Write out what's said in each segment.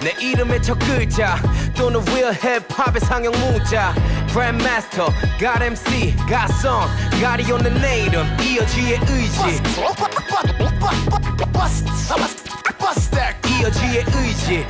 내 이름의 첫 글자 또는 real 힙합의 상형 문자 Grandmaster, God MC, God Song, God이 오는 내 이름 이어지의 의지 이어지의 의지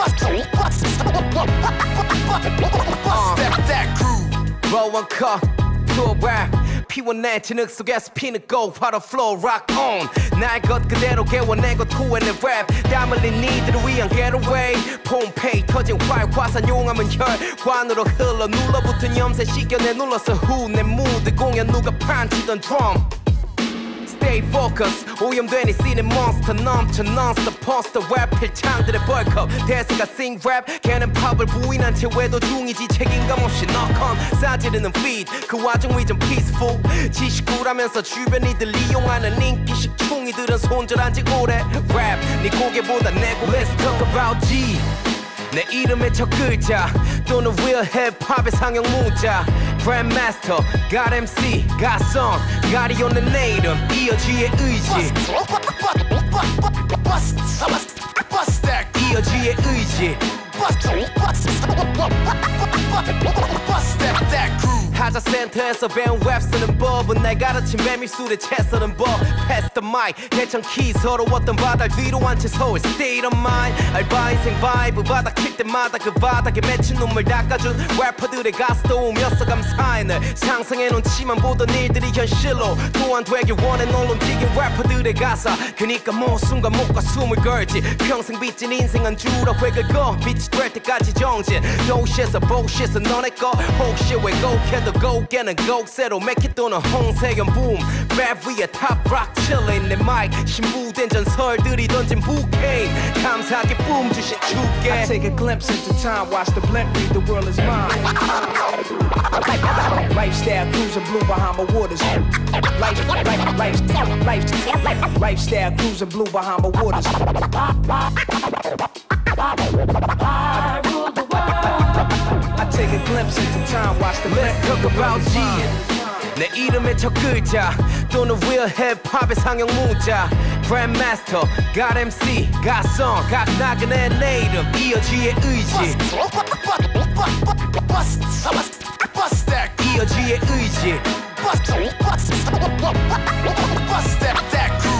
Roll one cup, pure rap 피워낸 진흙 속에서 피는 go 화로 flow rock on 날 것 그대로 개워내고 토해낸 랩 땀 흘린 니들을 위한 getaway 폼페이 터진 활화산 용암은 혈관으로 흘러 눌러붙은 염세 시겨내 눌러서 후 내 무대 공연 누가 판치던 drum Stay focused 오염된 이 씬의 몬스터 넘쳐 non-stop poster 랩 필창들의 벌컵 대세가 sing rap 걔는 팝을 부인한 채 외도 중이지 책임감 없이 knock-on 싸지르는 feed 그 와중 위전 peaceful 지식구라면서 주변이들 이용하는 인기식 충이들은 손절한 지 오래 랩 네 고개보다 내고 Let's talk about G 내 이름의 첫 글자 또는 real 힙합의 상형 문자 Grandmaster, God MC, God Song, God이 오는 내 이름 이어지의 의지 이어지의 의지 하자센터에서 배운 랩 쓰는 법은 날 가르친 매미술에 채 쓰는 법 Pass the mic 대청키 서러웠던 바닥 뒤로 한 채 서울 State of mind 알바 인생 바이브 바닥 칠 때마다 그 바닥에 맺힌 눈물 닦아준 래퍼들의 가스도 오면서 감사해 늘 상상해놓은 치만 보던 일들이 현실로 또한 되길 원해 널 움직인 래퍼들의 가사 그니까 뭐 순간 목과 숨을 걸지 평생 빚진 인생 한 줄어 획을 거 빛이 될 때까지 정진 도시에서 bullshit은 너네 거 혹시 왜 고캐도 고개는 고새로 make it 또는 홍세연 boom 랩 위에 top rock chillin' 내 마이크 신부된 전설들이 던진 bouquet 감사하게 뿜 주신 주께 I take a glimpse into time watch the blimp read the world is mine lifestyle cruising blue Bahama waters lifestyle cruising blue Bahama waters I rule the world I take a glimpse into time watch the blimp Let's talk about G 내 이름의 첫 글자 또는 real 힙합의 상형 문자 Grandmaster, God MC, God Song 각 나그네 내 이름 이어지의 의지 이어지의 의지